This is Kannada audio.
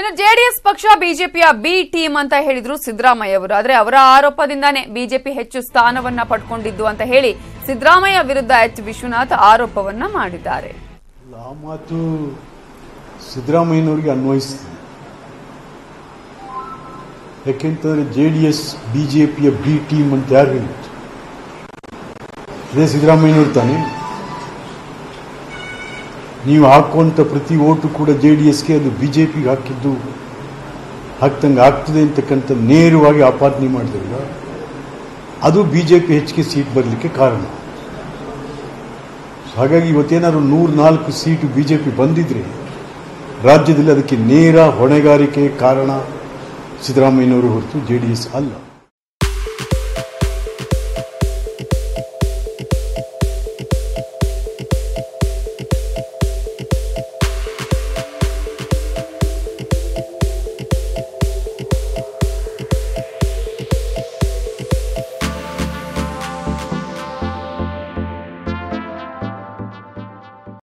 ಇನ್ನು ಜೆಡಿಎಸ್ ಪಕ್ಷ ಬಿಜೆಪಿಯ ಬಿ ಟೀಮ್ ಅಂತ ಹೇಳಿದ್ರು ಸಿದ್ದರಾಮಯ್ಯ ಅವರು. ಆದ್ರೆ ಅವರ ಆರೋಪದಿಂದಾನೇ ಬಿಜೆಪಿ ಹೆಚ್ಚು ಸ್ಥಾನವನ್ನ ಪಡ್ಕೊಂಡಿದ್ದು ಅಂತ ಹೇಳಿ ಸಿದ್ದರಾಮಯ್ಯ ವಿರುದ್ಧ ಎಚ್ ವಿಶ್ವನಾಥ್ ಆರೋಪವನ್ನ ಮಾಡಿದ್ದಾರೆ. ಆ ಮಾತು ಸಿದ್ದರಾಮಯ್ಯನವರಿಗೆ ಅನ್ವಯಿಸಿದೆ. ಯಾಕೆಂತಂದ್ರೆ ಜೆಡಿಎಸ್ ಬಿಜೆಪಿಯ ಬಿ ಟೀಮ್ ಅಂತ ಯಾರು ಹೇಳಿದ್ರು? ಇದೇ ಸಿದ್ದರಾಮಯ್ಯನವರು ತಾನೆ. ನೀವು ಹಾಕುವಂತ ಪ್ರತಿ ಓಟು ಕೂಡ ಜೆಡಿಎಸ್ಗೆ ಅದು ಬಿಜೆಪಿಗೆ ಹಾಕಿದ್ದು ಹಾಕ್ತಂಗೆ ಆಗ್ತದೆ ಅಂತಕ್ಕಂಥ ನೇರವಾಗಿ ಆಪಾದನೆ ಮಾಡಿದಾಗ ಅದು ಬಿಜೆಪಿ ಹೆಚ್ಚಿಗೆ ಸೀಟ್ ಬರಲಿಕ್ಕೆ ಕಾರಣ. ಹಾಗಾಗಿ ಇವತ್ತೇನಾದ್ರು 104 ಸೀಟು ಬಿಜೆಪಿ ಬಂದಿದ್ರೆ ರಾಜ್ಯದಲ್ಲಿ ಅದಕ್ಕೆ ನೇರ ಹೊಣೆಗಾರಿಕೆ ಕಾರಣ ಸಿದ್ದರಾಮಯ್ಯನವರು ಹೊರತು ಜೆಡಿಎಸ್ ಅಲ್ಲ.